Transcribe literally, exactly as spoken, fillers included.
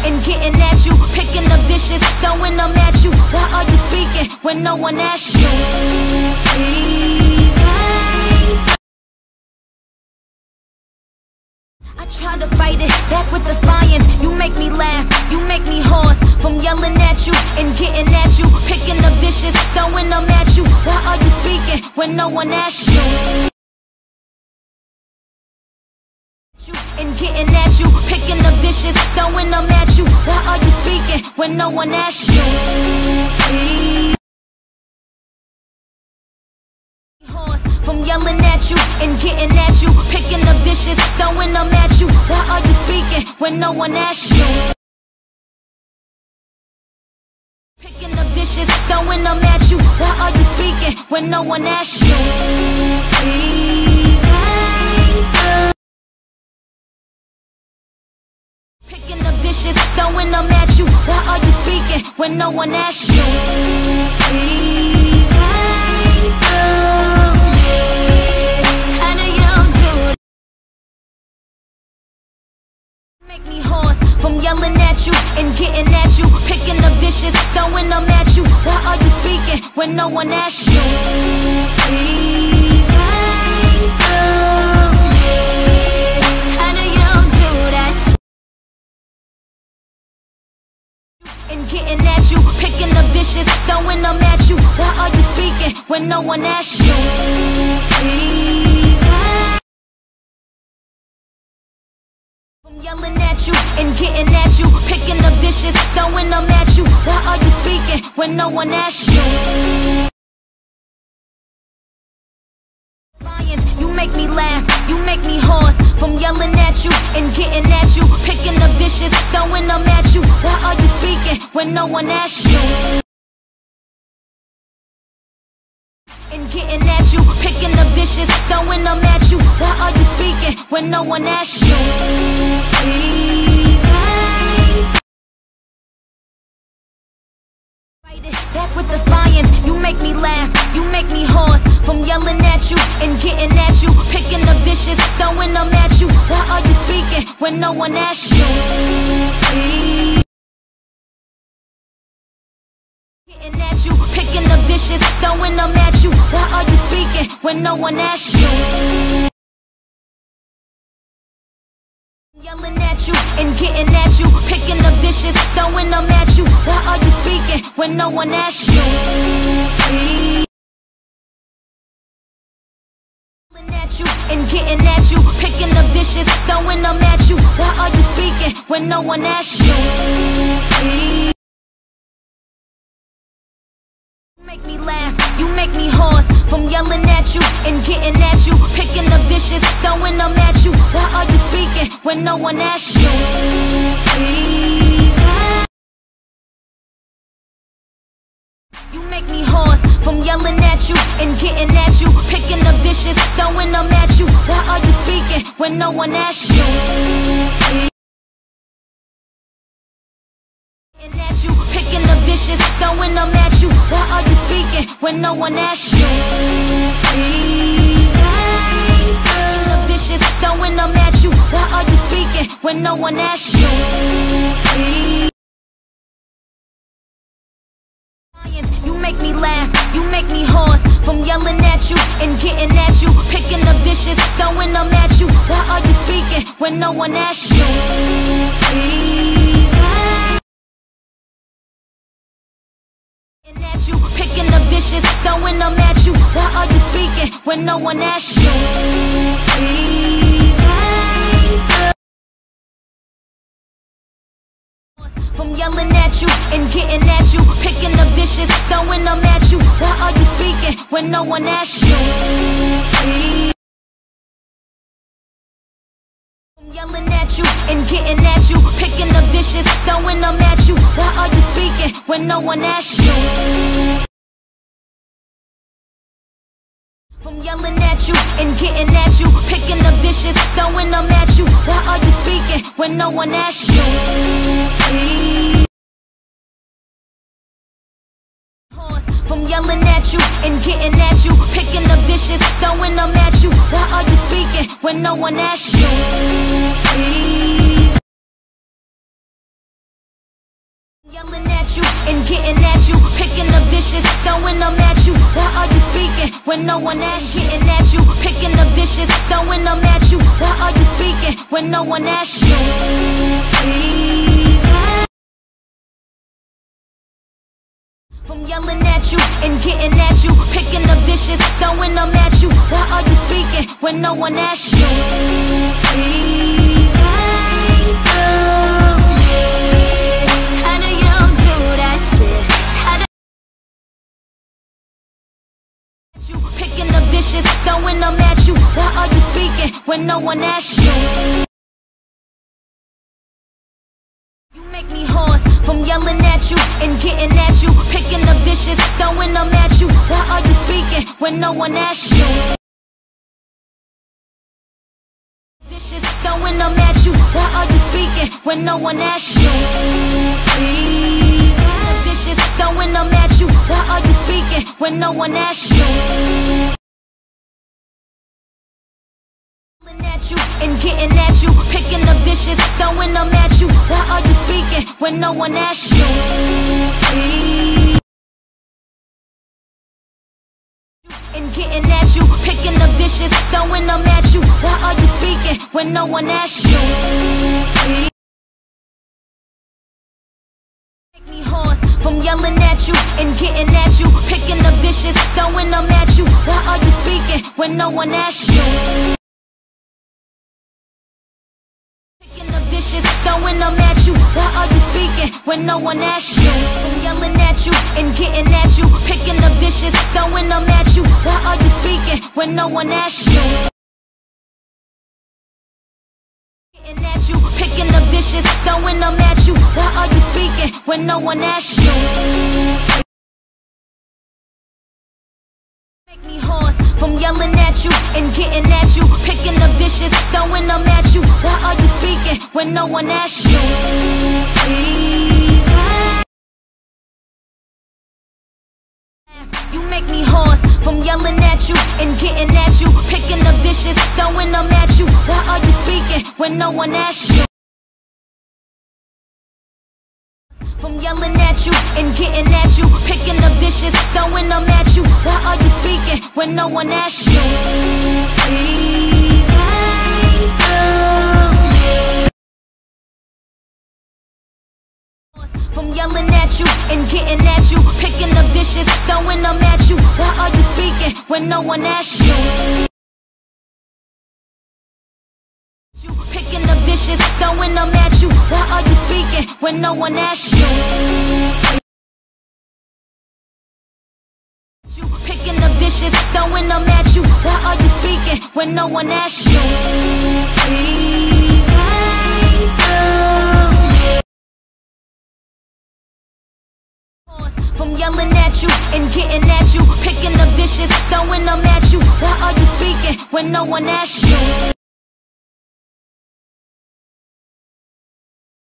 and getting at you, picking up dishes, throwing them at you. Why are you speaking when no one asks you? I try to fight it back with defiance. You make me laugh, you make me hoarse from yelling at you and getting at you, picking up dishes, throwing them at you. Why are you speaking when no one asks you? And getting at you, picking up dishes, throwing them at you. Why are you speaking when no one asks you? From yelling at you and getting at you, picking up dishes, throwing them at you. Why are you speaking when no one asks you? Picking up dishes, throwing them at you. Why are you speaking when no one asks you? Picking up dishes, throwing them at you. Why are you speaking when no one asks you? Make me hoarse from yelling at you and getting at you, picking up dishes, throwing them at you. Why are you speaking when no one asks you? How do you do that? And getting at you, picking up dishes, throwing them at you. Why are you speaking when no one asks you? From yelling at you and getting at you, picking up dishes, throwing them at you. Why are you speaking when no one asks you? You make me laugh, you make me hoarse from yelling at you and getting at you, picking up dishes, throwing them at you. Why are you speaking when no one asks you? And getting at you, picking up dishes, throwing them at you. Why are you speaking when no one asks you? Fight it back with defiance. You make me laugh, you make me hoarse from yelling at you and getting at you, picking up dishes, throwing them at you. Why are you speaking when no one asks you? Getting at you, picking up dishes, throwing them at you. Why are you speaking when no one asks you? Yelling at you and getting at you, picking up dishes, throwing them at you. Why are you speaking when no one asks you? Yelling at you and getting at you, picking up dishes, throwing them at you. Why are you speaking when no one asks you? Make me laugh, you make me hoarse from yelling at you and getting at you, picking up dishes, throwing them at you. Why are you speaking when no one asks you? You make me hoarse from yelling at you and getting at you, picking up dishes, throwing them at you. Why are you speaking when no one asks you? At you, picking up dishes, throwing them at you. Why are you speaking when no one asks you? Picking up dishes, throwing them at you. Why are you speaking when no one asks you? You make me laugh, you make me hoarse from yelling at you and getting at you, picking up dishes, throwing them at you. Why are you speaking when no one asks you? At you, picking up dishes, throwing them at you. Why are you speaking when no one asks you? From yelling at you and getting at you, picking up dishes, throwing them at you. Why are you speaking when no one asks you? From yelling at you and getting at you, picking up dishes, throwing them at you. Why are you speaking when no one asks you? From yelling at you and getting at you, picking up dishes, throwing them at you. Why are you speaking when no one asks you? From yelling at you and getting at you, picking up dishes, throwing them at you. Why are you speaking when no one asks you? Yelling at you and getting at you, picking up dishes, throwing them at you. Why are you speaking when no one asks? Getting at you, picking up dishes, throwing them at you. Why are you speaking when no one asks you? From yelling at you and getting at you, picking up dishes, throwing them at you. Why are you speaking when no one asks you? How do you do that shit? How do you picking up dishes, throwing them at you? Why are you speaking when no one asks you? Make me hoarse from yelling at you and getting at you, picking up dishes, throwing them at you. Why are you speaking when no one asks you? Dishes, throwing them at you. Why are you speaking when no one asks you? Dishes, throwing them at you. Why are you speaking when no one asks you? At you and getting at you, picking up dishes, throwing them at you. Why are you speaking when no one asks you? And getting at you, picking up dishes, throwing them at you. Why are you speaking when no one asks you? Make me hoarse from yelling at you and getting at you, picking up dishes, throwing them at you. Why are you speaking when no one asks you? Dishes, throwing them at you. Why are you speaking when no one asks you? I'm yelling at you and getting at you, picking up dishes, throwing them at you. Why are you speaking when no one asks you? Getting at you, picking up dishes, throwing them at you. Why are you speaking when no one asks you? Make me hoarse from yelling at you and getting at you, picking up dishes, throwing them at you. Why are you speaking when no one asks you? You make me hoarse from yelling at you and getting at you, picking up dishes, throwing them at you. Why are you speaking when no one asks you? From yelling at you and getting at you, picking up dishes, throwing them at you. Why are you speaking when no one asks you? From yelling at you and getting at you, picking up dishes, throwing them at you. Why are you speaking when no one asks you? Picking up dishes, throwing them at you. Why are you speaking when no one asks you? Picking up dishes, throwing them at you. Why are you speaking when no one asks you? From yelling at you and getting at you, picking up dishes, throwing them at you. Why are you speaking when no one asks you?